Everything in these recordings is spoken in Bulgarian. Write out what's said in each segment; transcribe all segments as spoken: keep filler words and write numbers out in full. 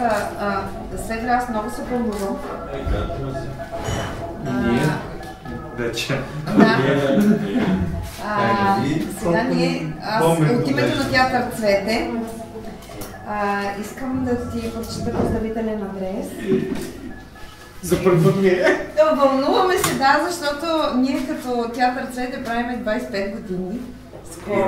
след време аз много се вълнувам. Ние? Вече. Да. Сега ние, аз от името на театър Цвете, искам да ти прочита поздравителен адрес. За първ път ми е. Вълнуваме се, да, защото ние като театър Цвете правим двайсет и пет години. Скоро.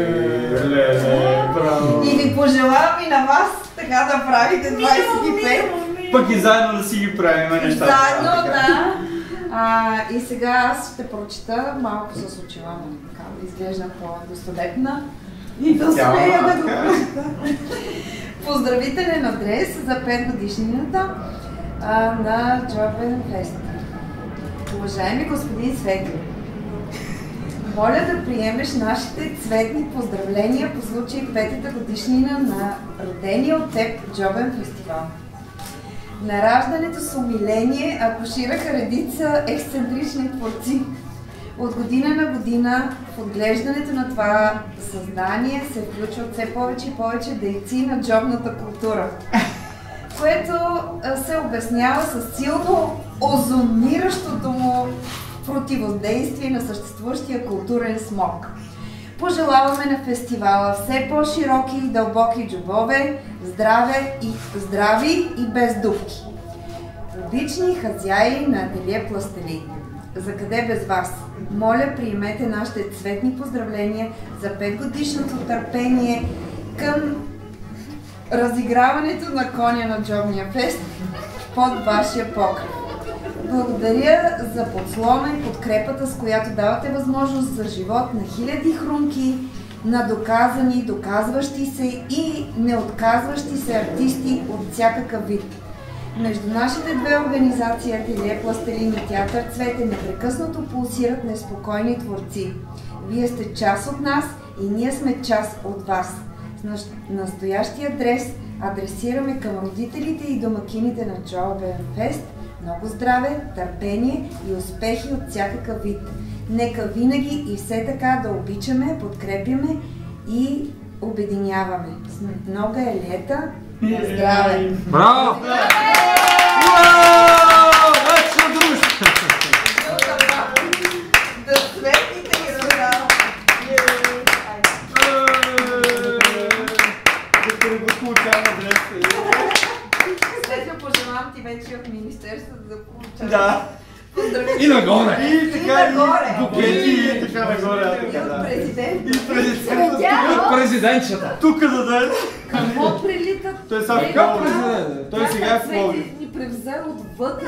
И ви пожелавам и на вас така да правите двайсет и пет. Пък и заедно да си ги правим нещата. Заедно, да. А, и сега аз ще прочита малко с очила, така да изглеждам по-достолепна и да смея да го прочита. Поздравителен адрес за пет годишнината а, на Joben Fest. Уважаеми господин Светло, моля да приемеш нашите цветни поздравления по случай петата годишнина на родения от теб Joben фестивал. На раждането с умиление акушираха редица ексцентрични творци. От година на година в отглеждането на това съзнание се включват все повече и повече дейци на джобната култура, което се обяснява с силно озониращото му противодействие на съществуващия културен смог. Пожелаваме на фестивала все по-широки и дълбоки джобове, здраве и здрави и без дупки. Обични хазяи на ателие Пластелин. За къде без вас? Моля, приемете нашите цветни поздравления за петгодишното търпение към разиграването на коня на Джобния фест под вашия покрив. Благодаря за подслона и подкрепата, с която давате възможност за живот на хиляди хрумки, на доказани, доказващи се и неотказващи се артисти от всякакъв вид. Между нашите две организации Ателие Пластелин и театър Цвете непрекъснато пулсират неспокойни творци. Вие сте част от нас и ние сме част от вас. С настоящия адрес адресираме към родителите и домакините на Joben Fest много здраве, търпение и успехи от всякакъв вид. Нека винаги и все така да обичаме, подкрепяме и обединяваме. С много е лета. На здраве! Браво! Да светите и раздава! Да получавам адреса. Следва пожелавам ти вече от Министерството да получаваш. Да. Поздравите! И нагоре! И така, и букети и така нагоре. И от президент. И от президентчета. Тук да даде. Какво прилитат? Той сега в Пловдив. Той сега е в Пловдив. Ни превзе отвътре.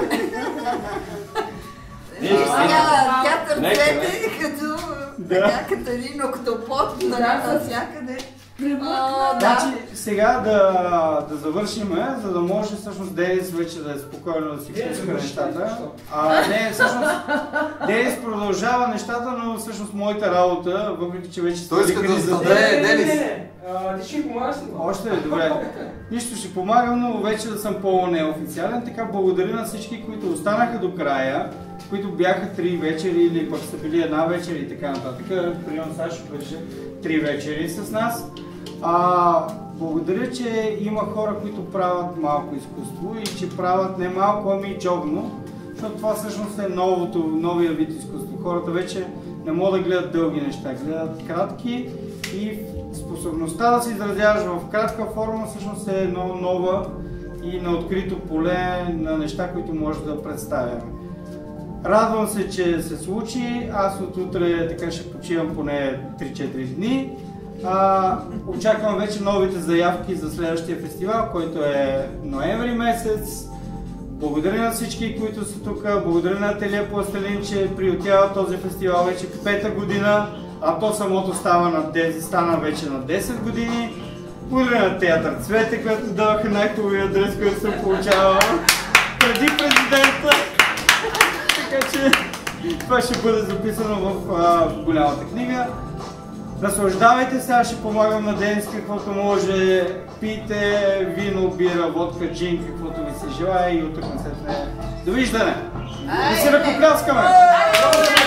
Театър Цвете като като един октопод навсякъде. Значи сега да, да завършим, за да може всъщност Денис вече да е спокойно да си пуска нещата. А, не, всъщност Денис продължава нещата, но всъщност моята работа, въпреки че вече... Той иска да зададе, Денис! Ти ще ми помагаш ли? Още е, добре. Нищо ще помагам, но вече да съм по-неофициален. Така благодаря на всички, които останаха до края, които бяха три вечери или пък са били една вечер и така нататък. Примерно Сашо беше три вечери с нас. А, благодаря, че има хора, които правят малко изкуство и че правят не малко, ами и джобно, защото това всъщност е новото, новия вид изкуство. Хората вече не могат да гледат дълги неща, гледат кратки и способността да се изразяваш в кратка форма всъщност е едно нова и на открито поле на неща, които може да представяме. Радвам се, че се случи. Аз от утре така ще почивам поне три-четири дни. А, очаквам вече новите заявки за следващия фестивал, който е ноември месец. Благодаря на всички, които са тук. Благодаря на Ателие Пластелин, че приютява този фестивал вече пета година, а то самото става на десет, стана вече на десет години. Благодаря на театър Цвете, който даваха най-хубавия адрес, който съм получавал преди президента. Така че това ще бъде записано в а, голямата книга. Наслаждавайте се, аз ще помагам на Денис каквото може. Пийте вино, бира, водка, джин, каквото ви се желая и оттук насетне. Довиждане! Да си ръкопляскаме!